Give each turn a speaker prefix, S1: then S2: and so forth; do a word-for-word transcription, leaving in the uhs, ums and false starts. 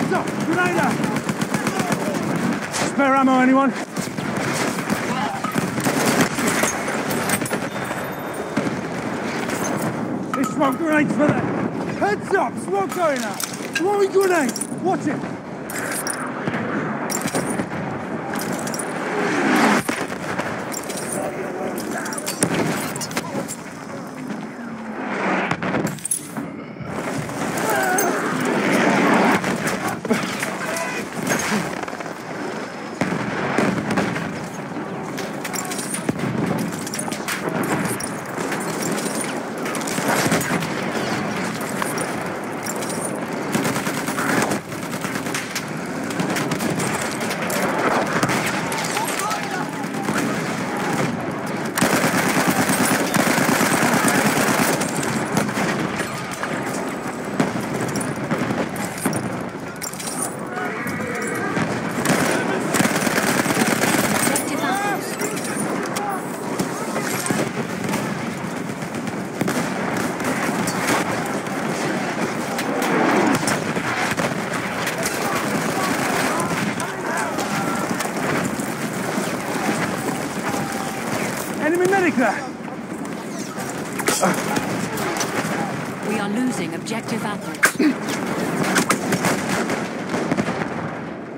S1: Heads up! Grenade out! Spare ammo, anyone? There's smoke grenades for that! Heads up! Smoke going out! Throwing grenades! Watch it! Enemy medic there!
S2: We are losing objective apples.